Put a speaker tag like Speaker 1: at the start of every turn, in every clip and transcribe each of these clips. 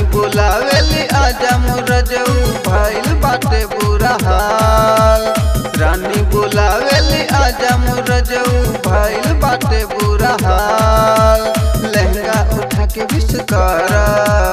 Speaker 1: बुलावेली आजा मुरजऊ भइल बाटे बुरा हाल। रानी बुलावेली आजा मुरजऊ भइल बाटे बुरा हाल। लहंगा उठा के विश करा,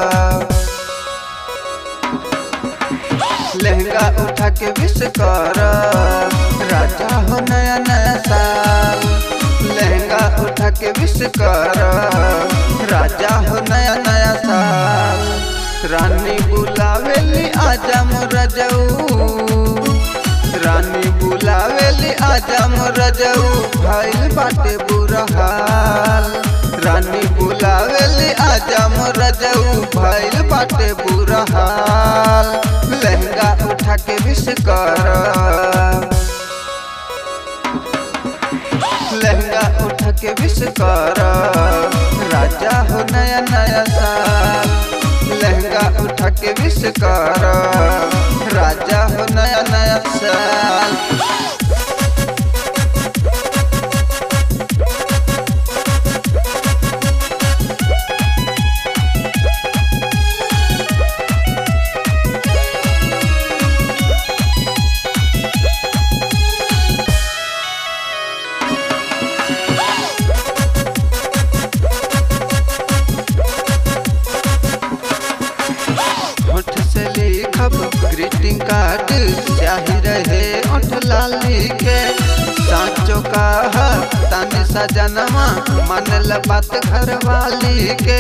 Speaker 1: लहंगा उठा के विश करा, राजा हो नया नया साल। लहंगा उठा के विश करा, राजा हो नया नया साल। रानी बुलावेली आजा मुरजऊ, रानी बुलावेली आजा मुरजऊ भइल बाटे बुरा हाल। रानी बुलावेली आजा मुरजऊ भइल बाटे बुरा हाल। लहंगा उठा के विश करा, लहंगा उठा के विश करा, राजा हो नया नया साल। लहंगा उठा के विश करा, राजा हो नया नया साल। ग्रीटिंग कार्ड चाही रहे ओठ लाली के, सांचो कहा तानी सजनमा मानल बात घर वाली के।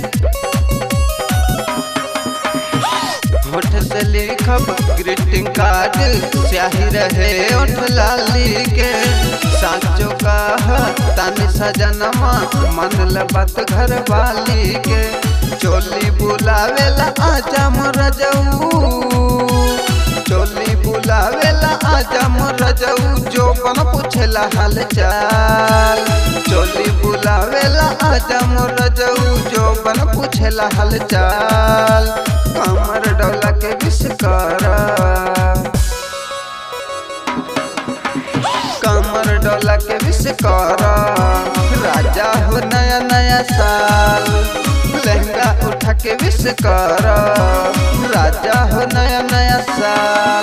Speaker 1: होठ से लिखब ग्रीटिंग कार्ड चाही रहे ओठ लाली के, सांचो कहा तानी सजनमा मानल बात घर वाली के। चोली बुलावेला आजा मुरजऊ, चोली बुलावेला आजा मुरजऊ जोबन पूछेला हाल चाल। चोली बुलावेला आजा मुरजऊ जोबन पूछेला हाल चाल। कमर डोला के विश करा, कमर डोला के विश करा, राजा हो नया नया साल। लहंगा उठा के विश करा, राजा हो नया नया साल।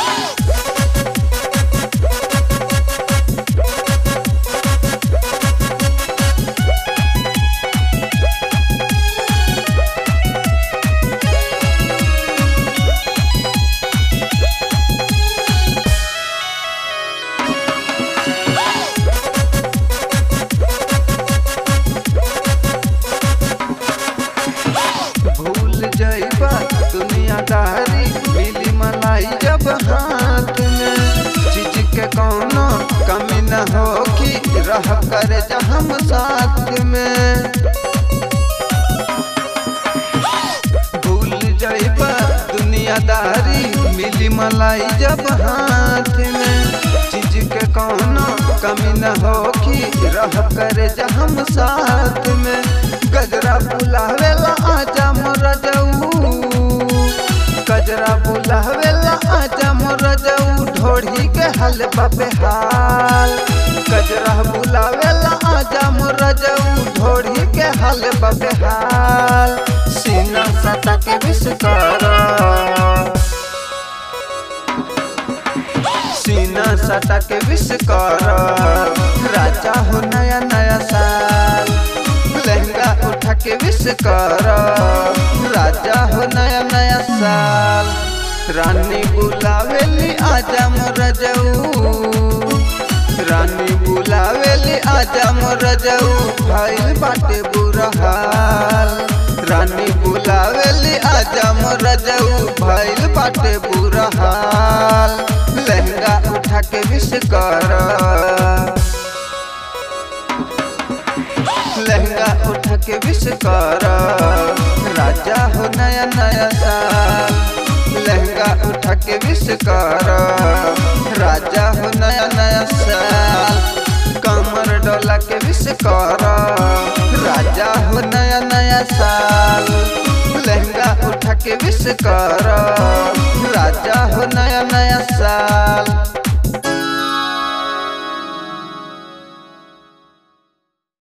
Speaker 1: जइबा दुनियादारी मिली मलाई जब हाथ में, चीज के कौनो कमी न होगी रह कर हम साथ में। भूल जइबा दुनियादारी मिली मलाई जब हाथ में, चीज के कौनो कमी न होगी रह कर हम साथ में। गजरा बुलावेला आजा मुरजऊ, गजरा बुलावेला आजा मुरजऊ ढोढ़ी के हल बाबे हाल। गजरा बुलावेला आजा मुरजऊ ढोढ़ी के हल बाबे हाल। सीना सटा के विश करा, सीना सटा के विश करा, राजा हो नया नया साल। लहंगा उठा के विश करा, राजा हो नया नया साल। रानी बुलावेली आजा मुरजऊ, रानी बुलावेली आजा मुरजऊ भइल बाटे बुरा हाल। रानी बुलावेली आजा मुरजऊ भइल बाटे बुरा हाल। लहंगा उठा के विश करा, लहंगा उठा के विश करा, राजा हो नया नया साल। लहंगा उठा के विश करा, राजा हो नया नया साल। कमर डोला के विश करा, राजा हो नया नया साल। लहंगा उठा के विश करा, राजा हो नया